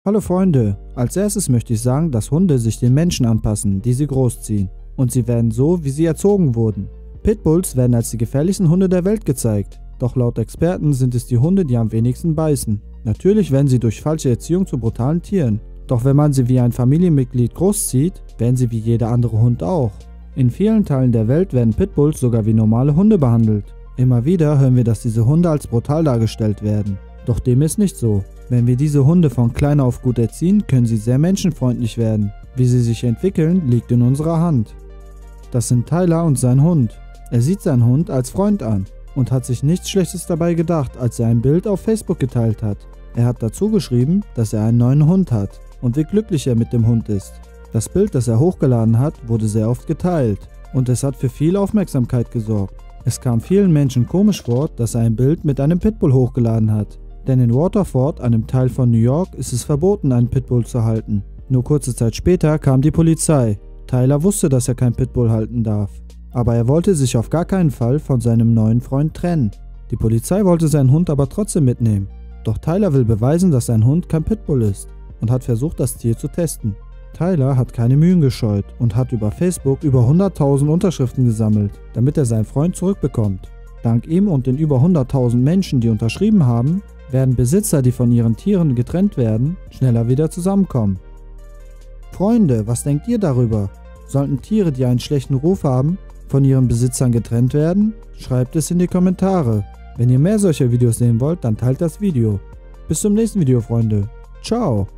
Hallo Freunde, als erstes möchte ich sagen, dass Hunde sich den Menschen anpassen, die sie großziehen. Und sie werden so, wie sie erzogen wurden. Pitbulls werden als die gefährlichsten Hunde der Welt gezeigt. Doch laut Experten sind es die Hunde, die am wenigsten beißen. Natürlich werden sie durch falsche Erziehung zu brutalen Tieren. Doch wenn man sie wie ein Familienmitglied großzieht, werden sie wie jeder andere Hund auch. In vielen Teilen der Welt werden Pitbulls sogar wie normale Hunde behandelt. Immer wieder hören wir, dass diese Hunde als brutal dargestellt werden. Doch dem ist nicht so. Wenn wir diese Hunde von klein auf gut erziehen, können sie sehr menschenfreundlich werden. Wie sie sich entwickeln, liegt in unserer Hand. Das sind Tyler und sein Hund. Er sieht seinen Hund als Freund an und hat sich nichts Schlechtes dabei gedacht, als er ein Bild auf Facebook geteilt hat. Er hat dazu geschrieben, dass er einen neuen Hund hat und wie glücklich er mit dem Hund ist. Das Bild, das er hochgeladen hat, wurde sehr oft geteilt und es hat für viel Aufmerksamkeit gesorgt. Es kam vielen Menschen komisch vor, dass er ein Bild mit einem Pitbull hochgeladen hat. Denn in Waterford, einem Teil von New York, ist es verboten, einen Pitbull zu halten. Nur kurze Zeit später kam die Polizei. Tyler wusste, dass er kein Pitbull halten darf. Aber er wollte sich auf gar keinen Fall von seinem neuen Freund trennen. Die Polizei wollte seinen Hund aber trotzdem mitnehmen. Doch Tyler will beweisen, dass sein Hund kein Pitbull ist und hat versucht, das Tier zu testen. Tyler hat keine Mühen gescheut und hat über Facebook über 100.000 Unterschriften gesammelt, damit er seinen Freund zurückbekommt. Dank ihm und den über 100.000 Menschen, die unterschrieben haben, werden Besitzer, die von ihren Tieren getrennt werden, schneller wieder zusammenkommen. Freunde, was denkt ihr darüber? Sollten Tiere, die einen schlechten Ruf haben, von ihren Besitzern getrennt werden? Schreibt es in die Kommentare. Wenn ihr mehr solcher Videos sehen wollt, dann teilt das Video. Bis zum nächsten Video, Freunde. Ciao!